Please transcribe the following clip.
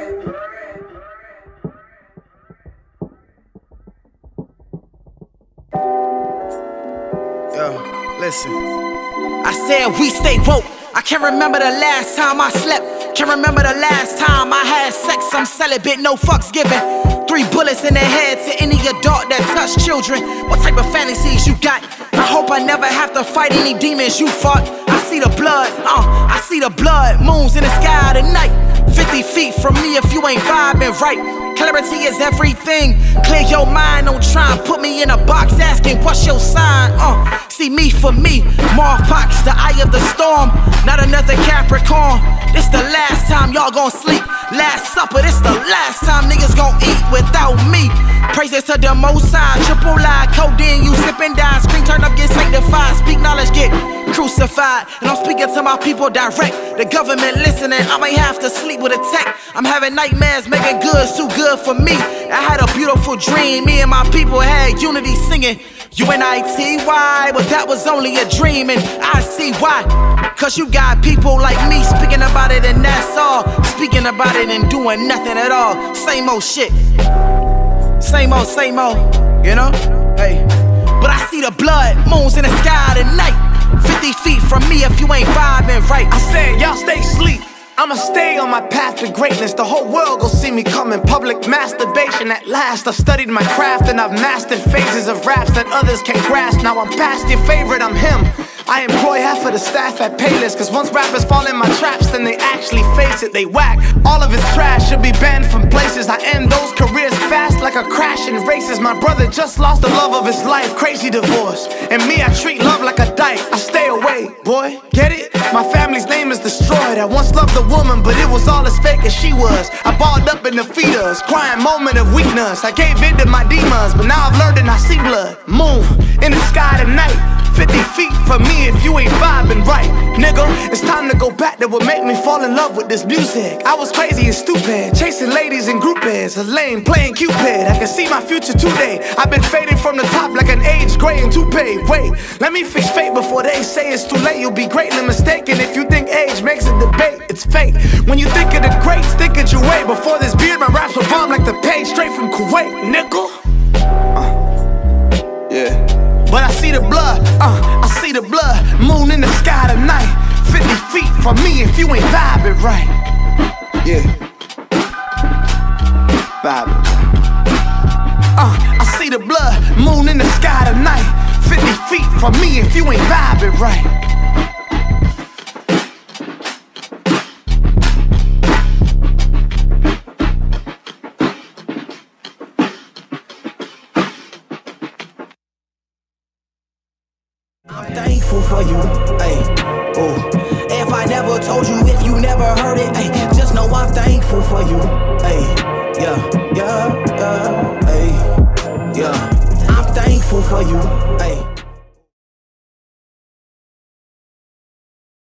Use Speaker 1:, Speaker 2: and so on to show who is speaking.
Speaker 1: Listen, I said we stay woke. I can't remember the last time I slept. Can't remember the last time I had sex. I'm celibate, no fucks given. 3 bullets in the head to any adult that touch children. What type of fantasies you got? I hope I never have to fight any demons you fought. I see the blood, I see the blood. Moons in the sky tonight. 50 feet from me if you ain't vibing right. Clarity is everything. Clear your mind, don't try and put me in a box asking what's your sign. See me for me, Marfox, the eye of the storm. Not another Capricorn. This the last time y'all gon' sleep. Last supper, this the last time niggas gon' eat without me. Praises to the Most High, triple lie, codeine, you sip and die. Screen turn up, get sanctified, speak knowledge, get crucified. And I'm speaking to my people direct. The government listening, I may have to sleep with a tech. I'm having nightmares, making good, too good for me. I had a beautiful dream, me and my people had unity singing UNITY, but that was only a dream, and I see why. Cause you got people like me speaking about it and that's all. Speaking about it and doing nothing at all. Same old shit. Same old, you know? Hey. But I see the blood, moons in the sky tonight. 50 feet from me if you ain't vibing right.
Speaker 2: I said, y'all stay asleep. I'ma stay on my path to greatness. The whole world gon' see me coming. Public masturbation at last. I've studied my craft and I've mastered phases of raps that others can't grasp. Now I'm past your favorite, I'm him. I employ half of the staff at Payless, cause once rappers fall in my traps, then they actually face it, they whack. All of his trash should be banned from places. I end those careers fast like a crash in races. My brother just lost the love of his life, crazy divorce. And me, I treat love like a dike, I stay away, boy, get it? My family's name is destroyed. I once loved a woman, but it was all as fake as she was. I balled up in the fetus, crying moment of weakness. I gave in to my demons, but now I've learned and I see blood. Moon in the sky tonight. 50 feet from me if you ain't vibing right. Nigga, it's time to go back to what made me fall in love with this music. I was crazy and stupid, chasing ladies in groupies, a lame playing Cupid. I can see my future today. I've been fading from the top like an aged gray and toupee. Wait, let me fix fate before they say it's too late. You'll be greatly mistaken if you think age makes a debate. It's fake. When you think of the greats, think of your way. Before this beard, my raps will bomb like the page straight from Kuwait, nigga. Yeah. But I see the blood, I see the blood. Moon in the sky tonight. 50 feet from me if you ain't vibing right. Yeah. Vibing. I see the blood. Moon in the sky tonight. 50 feet from me if you ain't vibing right.
Speaker 1: I'm thankful for you, ayy, oh. If I never told you, if you never heard it, ayy, just know I'm thankful for you, ayy, yeah, ayy, yeah. I'm thankful for you, ayy.